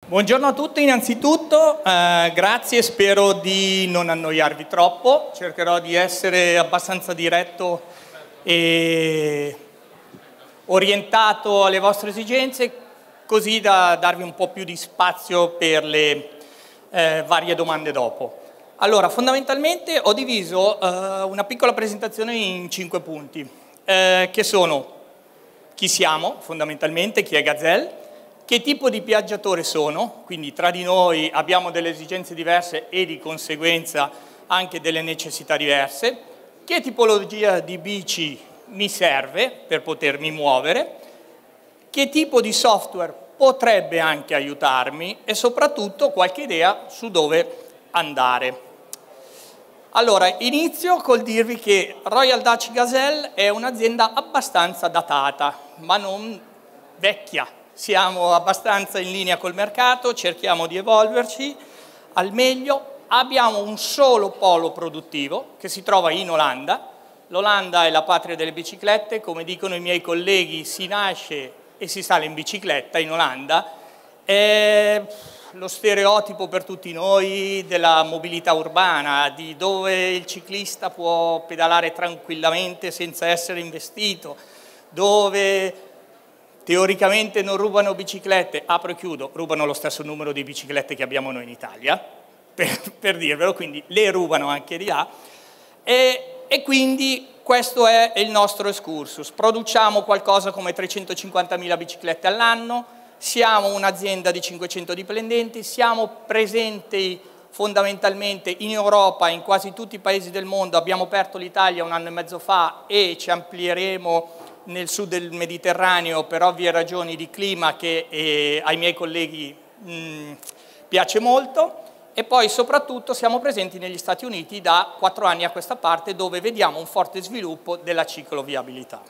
Buongiorno a tutti innanzitutto, grazie, spero di non annoiarvi troppo, cercherò di essere abbastanza diretto e orientato alle vostre esigenze, così da darvi un po' più di spazio per le varie domande dopo. Allora, fondamentalmente ho diviso una piccola presentazione in 5 punti, che sono chi siamo, fondamentalmente, chi è Gazelle, che tipo di viaggiatore sono, quindi tra di noi abbiamo delle esigenze diverse e di conseguenza anche delle necessità diverse, che tipologia di bici mi serve per potermi muovere, che tipo di software potrebbe anche aiutarmi e soprattutto qualche idea su dove andare. Allora, inizio col dirvi che Royal Dutch Gazelle è un'azienda abbastanza datata, ma non vecchia. Siamo abbastanza in linea col mercato, cerchiamo di evolverci al meglio. Abbiamo un solo polo produttivo che si trova in Olanda. L'Olanda è la patria delle biciclette, come dicono i miei colleghi, si nasce e si sale in bicicletta in Olanda. È lo stereotipo per tutti noi della mobilità urbana, di dove il ciclista può pedalare tranquillamente senza essere investito, dove teoricamente non rubano biciclette, apro e chiudo, rubano lo stesso numero di biciclette che abbiamo noi in Italia, per dirvelo, quindi le rubano anche di là, e quindi questo è il nostro excursus. Produciamo qualcosa come 350.000 biciclette all'anno, siamo un'azienda di 500 dipendenti, siamo presenti fondamentalmente in Europa, in quasi tutti i paesi del mondo, abbiamo aperto l'Italia 1 anno e mezzo fa e ci amplieremo nel sud del Mediterraneo per ovvie ragioni di clima che ai miei colleghi piace molto, e poi soprattutto siamo presenti negli Stati Uniti da 4 anni a questa parte, dove vediamo un forte sviluppo della cicloviabilità.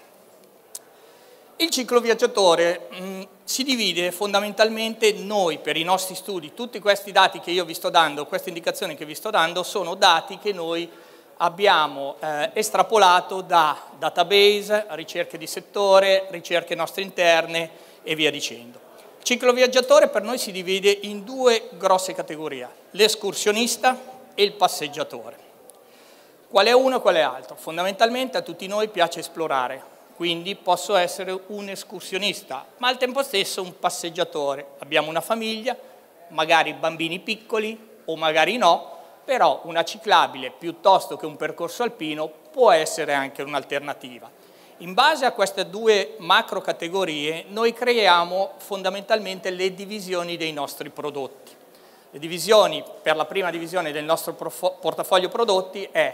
Il cicloviaggiatore si divide fondamentalmente, noi per i nostri studi, tutti questi dati che io vi sto dando, queste indicazioni che vi sto dando, sono dati che noi abbiamo estrapolato da database, ricerche di settore, ricerche nostre interne e via dicendo. Il cicloviaggiatore per noi si divide in 2 grosse categorie, l'escursionista e il passeggiatore. Qual è uno e qual è l'altro? Fondamentalmente a tutti noi piace esplorare, quindi posso essere un escursionista, ma al tempo stesso un passeggiatore. Abbiamo una famiglia, magari bambini piccoli o magari no, però una ciclabile piuttosto che un percorso alpino può essere anche un'alternativa. In base a queste 2 macro categorie noi creiamo fondamentalmente le divisioni dei nostri prodotti. Le divisioni, per la prima divisione del nostro portafoglio prodotti è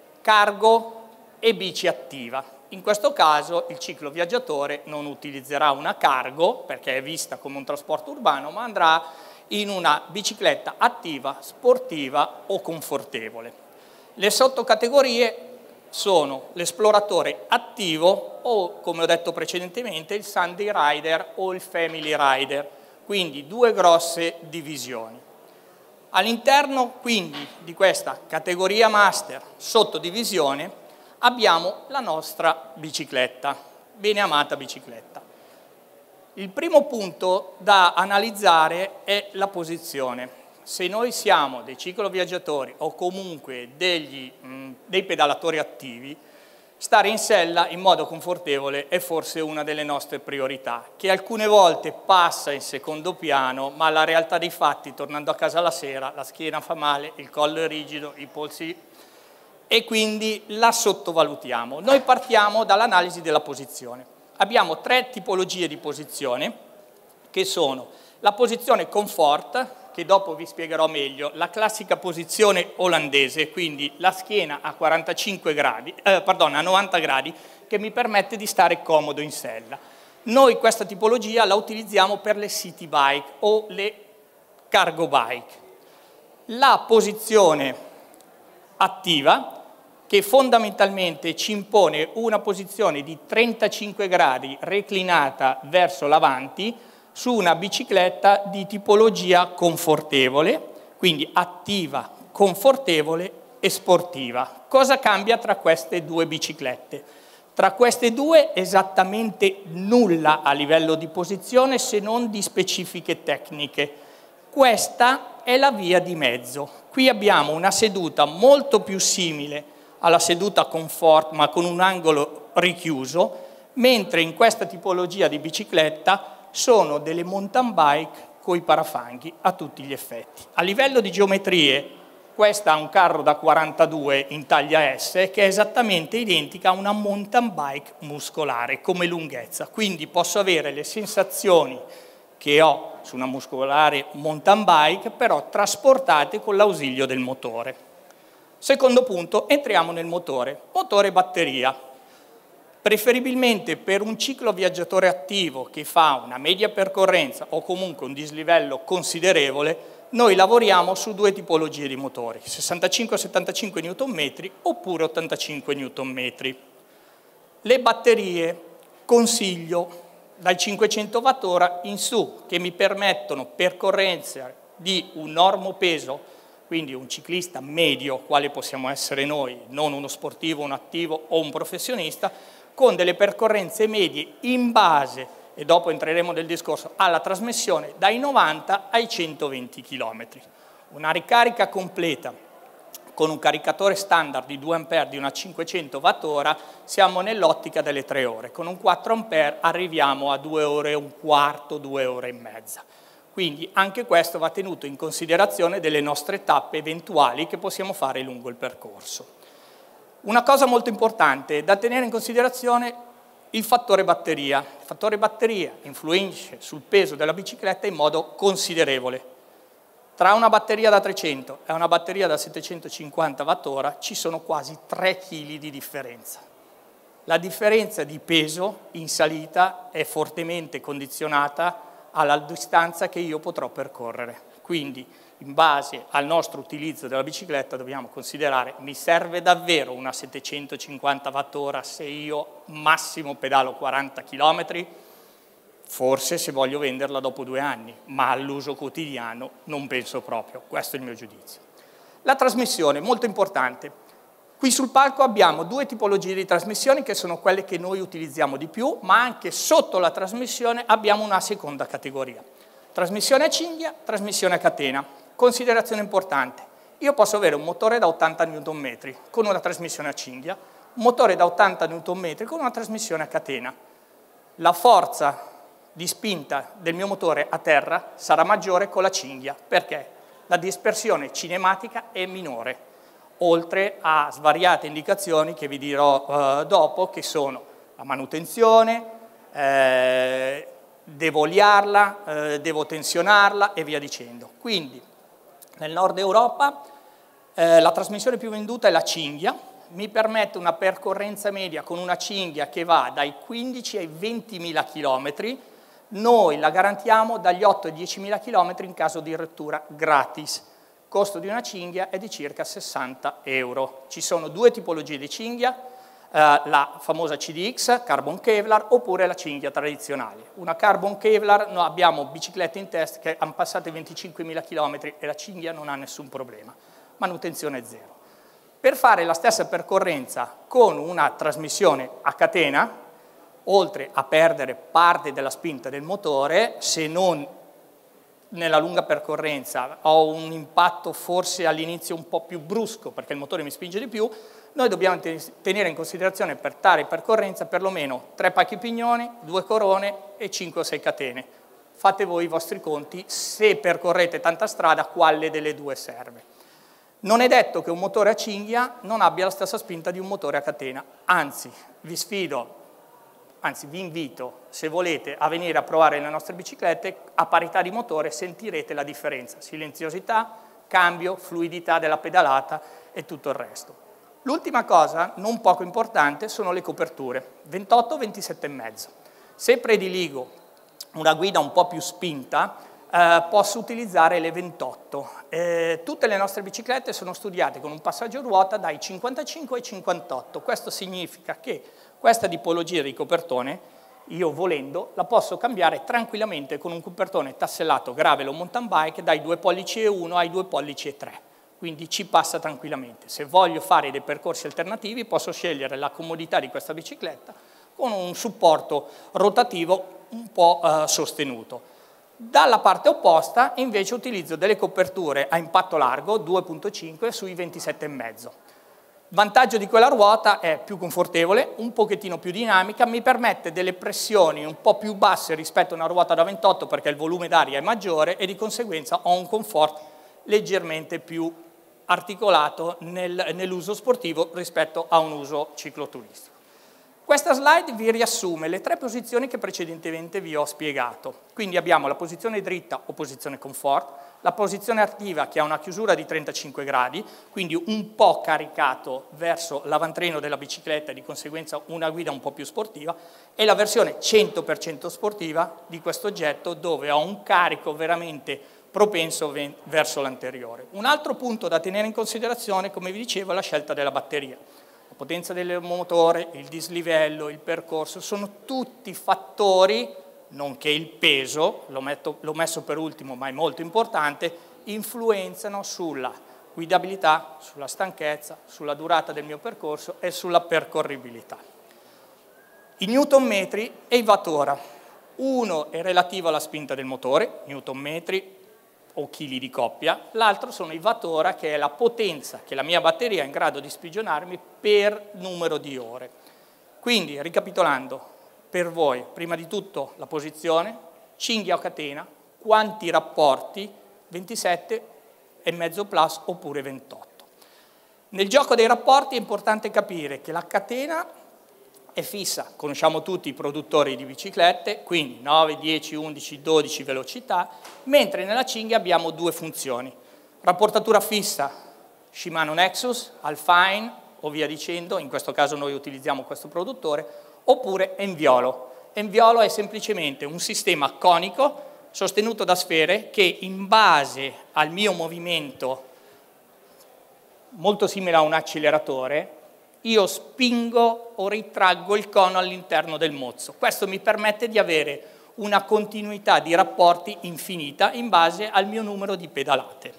cargo e bici attiva. In questo caso il cicloviaggiatore non utilizzerà una cargo perché è vista come un trasporto urbano, ma andrà in una bicicletta attiva, sportiva o confortevole. Le sottocategorie sono l'esploratore attivo o, come ho detto precedentemente, il Sunday Rider o il Family Rider, quindi 2 grosse divisioni. All'interno quindi di questa categoria master sottodivisione abbiamo la nostra bicicletta, bene amata bicicletta. Il primo punto da analizzare è la posizione. Se noi siamo dei cicloviaggiatori o comunque dei pedalatori attivi, stare in sella in modo confortevole è forse una delle nostre priorità, che alcune volte passa in secondo piano, ma la realtà dei fatti, tornando a casa la sera, la schiena fa male, il collo è rigido, i polsi, e quindi la sottovalutiamo. Noi partiamo dall'analisi della posizione. Abbiamo 3 tipologie di posizione, che sono la posizione comfort, che dopo vi spiegherò meglio, la classica posizione olandese, quindi la schiena a 90 gradi, che mi permette di stare comodo in sella. Noi questa tipologia la utilizziamo per le city bike o le cargo bike. La posizione attiva, che fondamentalmente ci impone una posizione di 35 gradi reclinata verso l'avanti su una bicicletta di tipologia confortevole, quindi attiva, confortevole e sportiva. Cosa cambia tra queste 2 biciclette? Tra queste 2 esattamente nulla a livello di posizione se non di specifiche tecniche. Questa è la via di mezzo. Qui abbiamo una seduta molto più simile alla seduta comfort, ma con un angolo richiuso, mentre in questa tipologia di bicicletta sono delle mountain bike con i parafanghi a tutti gli effetti. A livello di geometrie, questa ha un carro da 42 in taglia S che è esattamente identica a una mountain bike muscolare come lunghezza, quindi posso avere le sensazioni che ho su una muscolare mountain bike, però trasportate con l'ausilio del motore. Secondo punto, entriamo nel motore. Motore e batteria. Preferibilmente per un ciclo viaggiatore attivo che fa una media percorrenza o comunque un dislivello considerevole, noi lavoriamo su due tipologie di motori, 65-75 Nm oppure 85 Nm. Le batterie consiglio dai 500 Wh in su, che mi permettono percorrenze di un normo peso, quindi un ciclista medio, quale possiamo essere noi, non uno sportivo, un attivo o un professionista, con delle percorrenze medie in base, e dopo entreremo nel discorso, alla trasmissione dai 90 ai 120 km. Una ricarica completa con un caricatore standard di 2 A di una 500 Wh siamo nell'ottica delle 3 ore. Con un 4 A arriviamo a 2 ore e un quarto, 2 ore e mezza. Quindi anche questo va tenuto in considerazione delle nostre tappe eventuali che possiamo fare lungo il percorso. Una cosa molto importante da tenere in considerazione: il fattore batteria. Il fattore batteria influisce sul peso della bicicletta in modo considerevole. Tra una batteria da 300 e una batteria da 750 Wh ci sono quasi 3 kg di differenza. La differenza di peso in salita è fortemente condizionata alla distanza che io potrò percorrere. Quindi, in base al nostro utilizzo della bicicletta, dobbiamo considerare: mi serve davvero una 750 Wh se io massimo pedalo 40 km? Forse se voglio venderla dopo 2 anni, ma all'uso quotidiano non penso proprio. Questo è il mio giudizio. La trasmissione, molto importante. Qui sul palco abbiamo due tipologie di trasmissioni che sono quelle che noi utilizziamo di più, ma anche sotto la trasmissione abbiamo una seconda categoria. Trasmissione a cinghia, trasmissione a catena. Considerazione importante: io posso avere un motore da 80 Nm con una trasmissione a cinghia, un motore da 80 Nm con una trasmissione a catena. La forza di spinta del mio motore a terra sarà maggiore con la cinghia, perché la dispersione cinematica è minore, oltre a svariate indicazioni che vi dirò dopo, che sono la manutenzione, devo oliarla, devo tensionarla e via dicendo. Quindi nel nord Europa la trasmissione più venduta è la cinghia, mi permette una percorrenza media con una cinghia che va dai 15 ai 20.000 km, noi la garantiamo dagli 8 ai 10.000 km in caso di rottura gratis. Il costo di una cinghia è di circa 60 euro. Ci sono due tipologie di cinghia, la famosa CDX, Carbon Kevlar, oppure la cinghia tradizionale. Una Carbon Kevlar, noi abbiamo biciclette in test che hanno passato i 25.000 km e la cinghia non ha nessun problema, manutenzione zero. Per fare la stessa percorrenza con una trasmissione a catena, oltre a perdere parte della spinta del motore, se non nella lunga percorrenza ho un impatto forse all'inizio un po' più brusco perché il motore mi spinge di più, noi dobbiamo tenere in considerazione per tale percorrenza perlomeno 3 pacchi pignoni, 2 corone e 5 o 6 catene. Fate voi i vostri conti, se percorrete tanta strada, quale delle due serve. Non è detto che un motore a cinghia non abbia la stessa spinta di un motore a catena, anzi vi sfido, anzi vi invito, se volete, a venire a provare le nostre biciclette. A parità di motore sentirete la differenza, silenziosità, cambio, fluidità della pedalata e tutto il resto. L'ultima cosa, non poco importante, sono le coperture, 28-27,5. Se prediligo una guida un po' più spinta, posso utilizzare le 28. Tutte le nostre biciclette sono studiate con un passaggio ruota dai 55 ai 58. Questo significa che questa tipologia di copertone, io volendo, la posso cambiare tranquillamente con un copertone tassellato gravel o mountain bike dai 2 pollici e 1 ai 2 pollici e 3. Quindi ci passa tranquillamente. Se voglio fare dei percorsi alternativi posso scegliere la comodità di questa bicicletta con un supporto rotativo un po' sostenuto. Dalla parte opposta invece utilizzo delle coperture a impatto largo 2.5 sui 27,5. Vantaggio di quella ruota è più confortevole, un pochettino più dinamica, mi permette delle pressioni un po' più basse rispetto a una ruota da 28 perché il volume d'aria è maggiore e di conseguenza ho un comfort leggermente più articolato nell'uso sportivo rispetto a un uso cicloturistico. Questa slide vi riassume le 3 posizioni che precedentemente vi ho spiegato. Quindi abbiamo la posizione dritta o posizione comfort, la posizione attiva che ha una chiusura di 35 gradi, quindi un po' caricato verso l'avantreno della bicicletta e di conseguenza una guida un po' più sportiva, e la versione 100% sportiva di questo oggetto dove ho un carico veramente propenso verso l'anteriore. Un altro punto da tenere in considerazione, come vi dicevo, è la scelta della batteria. La potenza del motore, il dislivello, il percorso, sono tutti fattori, nonché il peso, l'ho messo per ultimo ma è molto importante, influenzano sulla guidabilità, sulla stanchezza, sulla durata del mio percorso e sulla percorribilità. I newtonmetri e i wattora. Uno è relativo alla spinta del motore, newtonmetri o chili di coppia, l'altro sono i wattora, che è la potenza che la mia batteria è in grado di sprigionarmi per numero di ore. Quindi, ricapitolando, per voi, prima di tutto la posizione, cinghia o catena, quanti rapporti, 27,5 plus oppure 28. Nel gioco dei rapporti è importante capire che la catena è fissa, conosciamo tutti i produttori di biciclette, quindi 9, 10, 11, 12 velocità, mentre nella cinghia abbiamo 2 funzioni. Rapportatura fissa, Shimano Nexus, Alpine o via dicendo, in questo caso noi utilizziamo questo produttore, oppure Enviolo. Enviolo è semplicemente un sistema conico sostenuto da sfere che in base al mio movimento, molto simile a un acceleratore, io spingo o ritraggo il cono all'interno del mozzo. Questo mi permette di avere una continuità di rapporti infinita in base al mio numero di pedalate.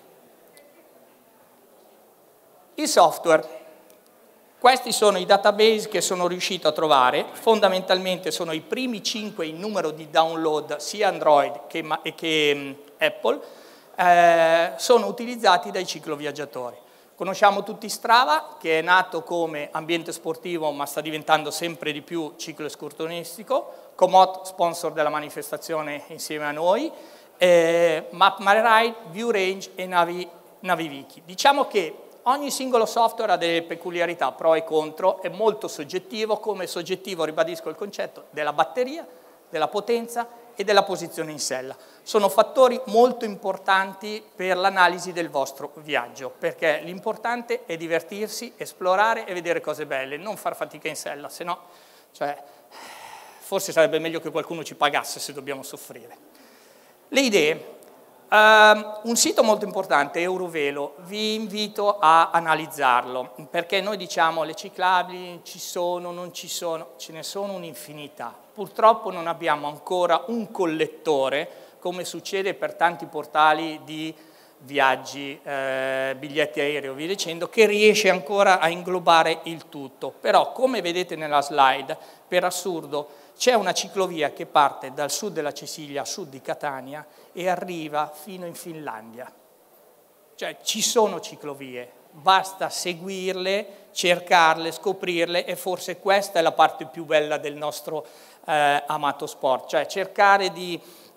Il software. Questi sono i database che sono riuscito a trovare, fondamentalmente sono i primi 5 in numero di download sia Android che Apple, sono utilizzati dai cicloviaggiatori. Conosciamo tutti Strava, che è nato come ambiente sportivo ma sta diventando sempre di più ciclo escursionistico, Komoot, sponsor della manifestazione insieme a noi, Map My Ride, ViewRange e NaviWiki. Diciamo che ogni singolo software ha delle peculiarità, pro e contro, è molto soggettivo, come soggettivo ribadisco il concetto della batteria, della potenza e della posizione in sella. Sono fattori molto importanti per l'analisi del vostro viaggio, perché l'importante è divertirsi, esplorare e vedere cose belle, non far fatica in sella, se no, forse sarebbe meglio che qualcuno ci pagasse se dobbiamo soffrire. Le idee. Un sito molto importante, Eurovelo, vi invito a analizzarlo, perché noi diciamo le ciclabili ci sono, non ci sono, ce ne sono un'infinità. Purtroppo non abbiamo ancora un collettore, come succede per tanti portali di viaggi, biglietti aerei o via dicendo, che riesce ancora a inglobare il tutto. Però, come vedete nella slide, per assurdo, c'è una ciclovia che parte dal sud della Sicilia a sud di Catania e arriva fino in Finlandia. Cioè ci sono ciclovie, basta seguirle, cercarle, scoprirle e forse questa è la parte più bella del nostro amato sport, cioè cercare di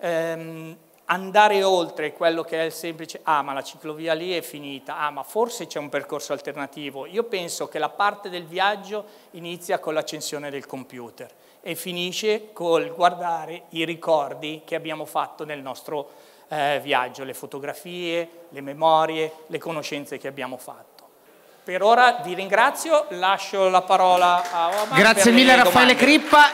andare oltre quello che è il semplice ma la ciclovia lì è finita, ma forse c'è un percorso alternativo. Io penso che la parte del viaggio inizia con l'accensione del computer e finisce col guardare i ricordi che abbiamo fatto nel nostro viaggio, le fotografie, le memorie, le conoscenze che abbiamo fatto. Per ora vi ringrazio, lascio la parola a Omar. Grazie mille Raffaele Crippa.